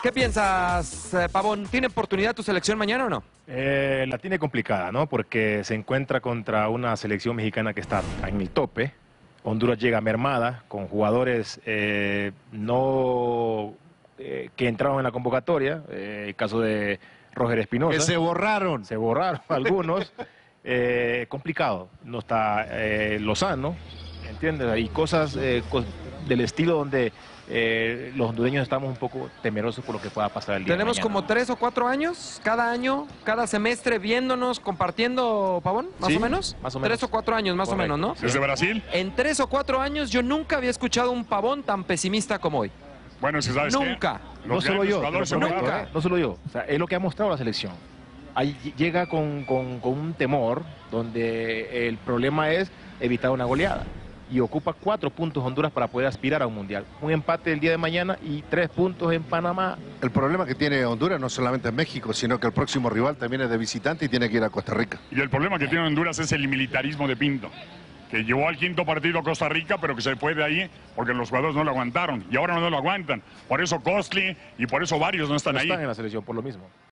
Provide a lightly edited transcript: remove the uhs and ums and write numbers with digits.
¿Qué piensas, Pavón? ¿Tiene oportunidad tu selección mañana o no? La tiene complicada, ¿no? Porque se encuentra contra una selección mexicana que está en el tope. Honduras llega mermada con jugadores que entraron en la convocatoria. El caso de Roger Espinosa. Que se borraron. Se borraron algunos. Complicado. No está Lozano, ¿entiendes? Hay cosas del estilo donde los hondureños estamos un poco temerosos por lo que pueda pasar el día de Tenemos mañana. como 3 o 4 años, cada año, cada semestre, viéndonos, compartiendo, Pavón, más Sí, o menos. más o menos. 3 o 4 años, más Correcto. o menos, ¿no? ¿Desde Brasil? En 3 o 4 años yo nunca había escuchado un Pavón tan pesimista como hoy. Bueno, si sabes qué, Nunca. No los solo grandes yo, jugadores se nunca. borraron. No solo yo. O sea, es lo que ha mostrado la selección. Ahí llega con un temor donde el problema es evitar una goleada. Y ocupa 4 puntos Honduras para poder aspirar a un mundial. Un empate el día de mañana y 3 puntos en Panamá. El problema que tiene Honduras no solamente es México, sino que el próximo rival también es de visitante y tiene que ir a Costa Rica. Y el problema que tiene Honduras es el militarismo de Pinto, que llevó al quinto partido a Costa Rica, pero que se fue de ahí porque los jugadores no lo aguantaron. Y ahora no lo aguantan. Por eso Costly y por eso varios no están No ahí. están en la selección por lo mismo.